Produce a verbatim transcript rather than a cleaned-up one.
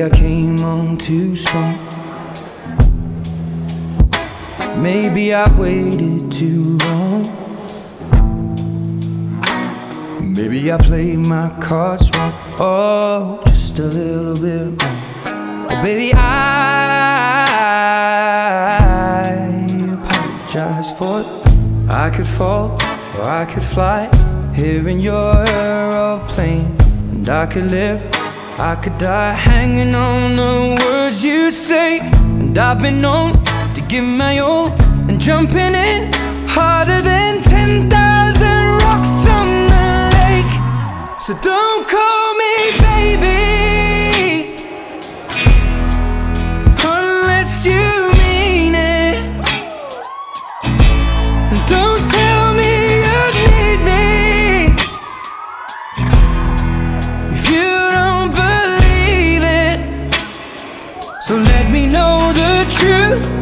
Maybe I came on too strong. Maybe I waited too long. Maybe I played my cards wrong. Oh, just a little bit wrong. Oh, baby, I apologize for it. I could fall or I could fly here in your aeroplane, and I could live, I could die hanging on the words you say. And I've been known to give my all and jumping in harder than ten thousand rocks on the lake. So don't call me baby unless you mean it, and don't tell me you need me if you don't believe it. So let me know the truth